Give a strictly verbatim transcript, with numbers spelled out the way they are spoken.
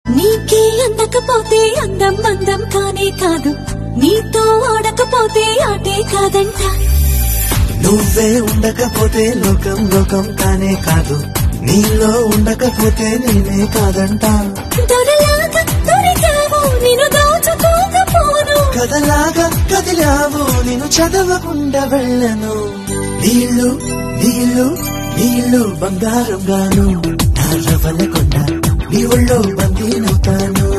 నీకే అందకపోతే అందం అందం కానే కాదు, నీతో ఆడకపోతే ఆటే కాదంట. నువ్వే ఉండకపోతే లోకం లోకం కానే కాదు, నీలో ఉండకపోతే నేనే కాదంట. దొరలాగా దొరికావు నిన్ను దోచుకోకపోను, కథలాగా కదిలావు నిన్ను చదవకుండా వెళ్ళను. నీళ్ళు నీళ్ళు నీళ్ళు బంగారం గాను, నా రవల కొండ నీ ఒళ్ళో బందీనవుతాను.